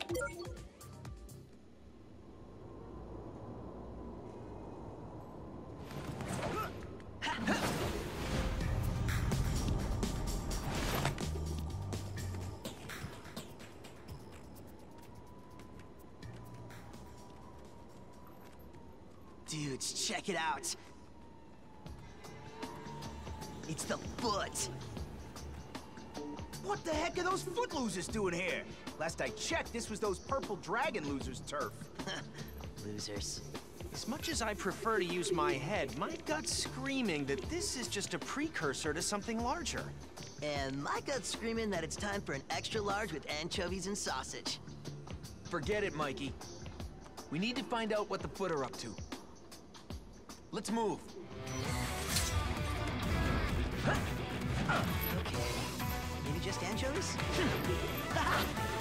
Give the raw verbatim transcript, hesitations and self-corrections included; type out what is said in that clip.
Dudes, check it out. It's the foot. What the heck are those foot losers doing here? Last I checked, this was those purple dragon losers' turf. Losers. As much as I prefer to use my head, my gut's screaming that this is just a precursor to something larger. And my gut's screaming that it's time for an extra large with anchovies and sausage. Forget it, Mikey. We need to find out what the foot are up to. Let's move. Okay. Maybe just anchovies?